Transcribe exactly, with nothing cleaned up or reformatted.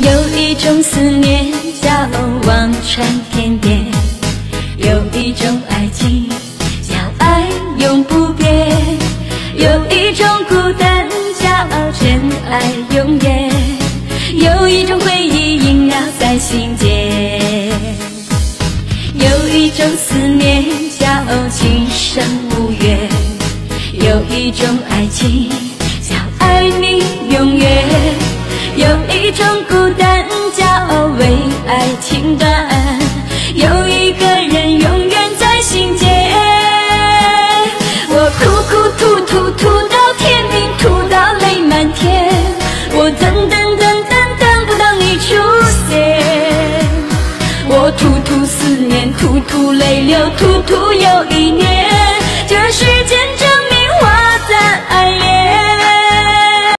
有一种思念叫望穿天边，有一种爱情叫爱永不变，有一种孤单叫真爱永远，有一种回忆萦绕在心间，有一种思念叫今生无缘，有一种爱情叫爱你永远，有一种孤单叫为爱情断，有一个人永远在心间。我哭哭吐吐吐到天明，吐到泪满天，我等等等等等不到你出现，我吐吐思念，吐吐泪流，吐吐又一年，这世间